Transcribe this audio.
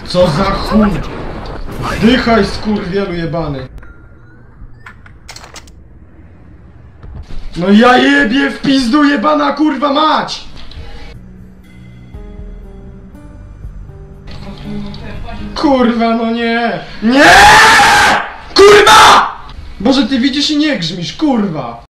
Co za chuj! Dychaj, skurwielu jebany! No ja jebie w pizdu, jebana kurwa mać! Kurwa, no nie! Nie! Kurwa! Boże, ty widzisz i nie grzmisz, kurwa!